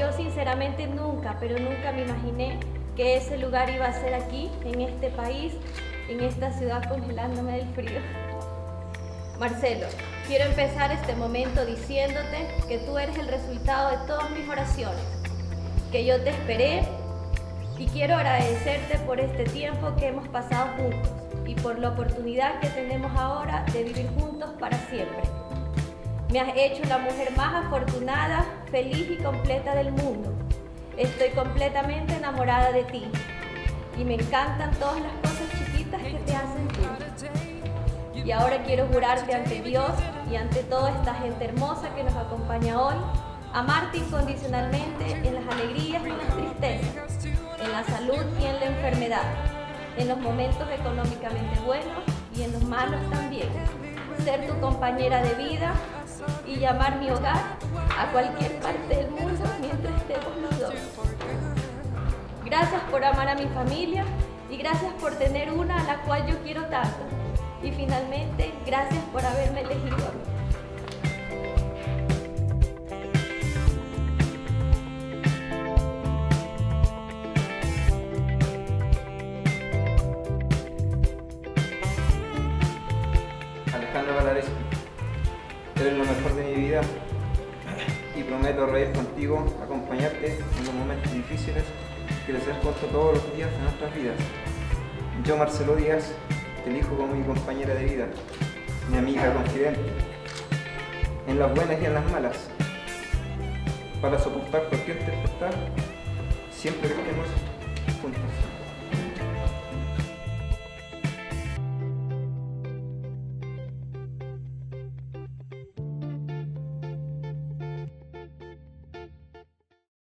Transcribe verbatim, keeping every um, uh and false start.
yo sinceramente nunca, pero nunca me imaginé que ese lugar iba a ser aquí, en este país, en esta ciudad congelándome del frío. Marcelo, quiero empezar este momento diciéndote que tú eres el resultado de todas mis oraciones, que yo te esperé y quiero agradecerte por este tiempo que hemos pasado juntos y por la oportunidad que tenemos ahora de vivir juntos para siempre. Me has hecho la mujer más afortunada, feliz y completa del mundo. Estoy completamente enamorada de ti y me encantan todas las cosas chiquitas que te hacen tú. Y ahora quiero jurarte ante Dios y ante toda esta gente hermosa que nos acompaña hoy, amarte incondicionalmente en las alegrías y en las tristezas, en la salud y en la enfermedad, en los momentos económicamente buenos y en los malos también, ser tu compañera de vida y llamar mi hogar a cualquier parte del mundo mientras estemos los dos. Gracias por amar a mi familia y gracias por tener una a la cual yo quiero tanto. Y finalmente, gracias por haberme elegido a mí. Alejandro Valarescu, eres lo mejor de mi vida y prometo reír contigo, acompañarte en los momentos difíciles, crecer juntos todos los días de nuestras vidas. Yo, Marcelo Díaz, te elijo como mi compañera de vida, mi amiga confidente, en las buenas y en las malas, para soportar cualquier tempestad, siempre que